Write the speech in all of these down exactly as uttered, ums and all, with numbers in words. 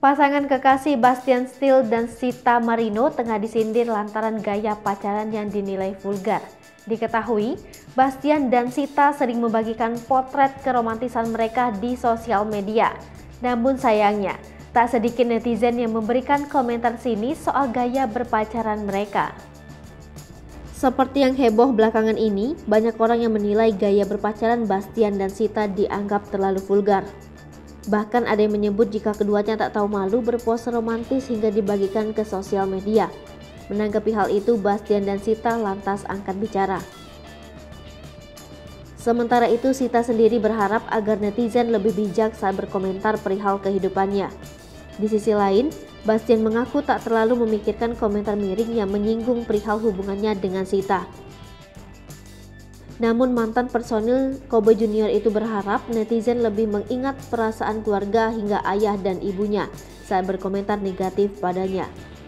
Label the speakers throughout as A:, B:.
A: Pasangan kekasih Bastian Steele dan Sita Marino tengah disindir lantaran gaya pacaran yang dinilai vulgar. Diketahui, Bastian dan Sita sering membagikan potret keromantisan mereka di sosial media. Namun sayangnya, tak sedikit netizen yang memberikan komentar sinis soal gaya berpacaran mereka. Seperti yang heboh belakangan ini, banyak orang yang menilai gaya berpacaran Bastian dan Sita dianggap terlalu vulgar. Bahkan ada yang menyebut jika keduanya tak tahu malu berpose romantis hingga dibagikan ke sosial media. Menanggapi hal itu, Bastian dan Sita lantas angkat bicara. Sementara itu, Sita sendiri berharap agar netizen lebih bijak saat berkomentar perihal kehidupannya. Di sisi lain, Bastian mengaku tak terlalu memikirkan komentar miring yang menyinggung perihal hubungannya dengan Sita. Namun mantan personil Kobe Junior itu berharap netizen lebih mengingat perasaan keluarga hingga ayah dan ibunya saat berkomentar negatif padanya.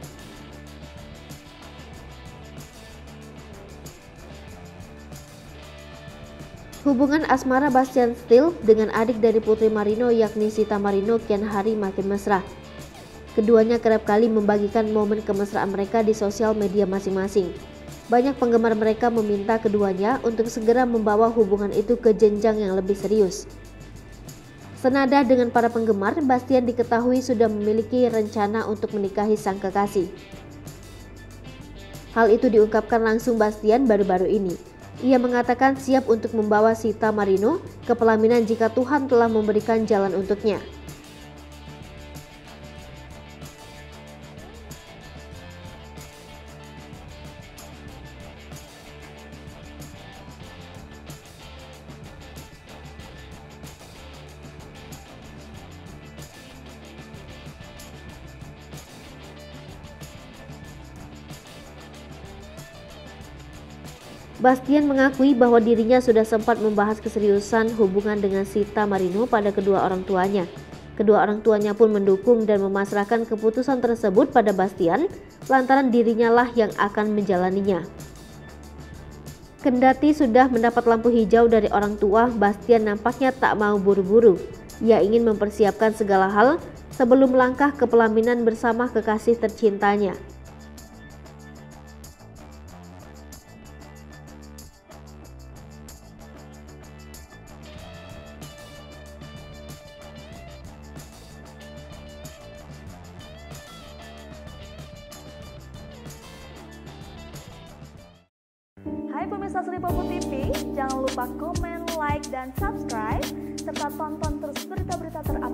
A: Hubungan asmara Bastian Steele dengan adik dari Putri Marino yakni Sita Marino kian hari makin mesra. Keduanya kerap kali membagikan momen kemesraan mereka di sosial media masing-masing. Banyak penggemar mereka meminta keduanya untuk segera membawa hubungan itu ke jenjang yang lebih serius. Senada dengan para penggemar, Bastian diketahui sudah memiliki rencana untuk menikahi sang kekasih. Hal itu diungkapkan langsung Bastian baru-baru ini. Ia mengatakan siap untuk membawa Sita Marino ke pelaminan jika Tuhan telah memberikan jalan untuknya. Bastian mengakui bahwa dirinya sudah sempat membahas keseriusan hubungan dengan Sita Marino pada kedua orang tuanya. Kedua orang tuanya pun mendukung dan memasrahkan keputusan tersebut pada Bastian, lantaran dirinya lah yang akan menjalaninya. Kendati sudah mendapat lampu hijau dari orang tua, Bastian nampaknya tak mau buru-buru. Ia ingin mempersiapkan segala hal sebelum melangkah ke pelaminan bersama kekasih tercintanya.
B: Hai pemirsa Sri Popo T V, jangan lupa komen, like, dan subscribe, serta tonton terus berita-berita terupdate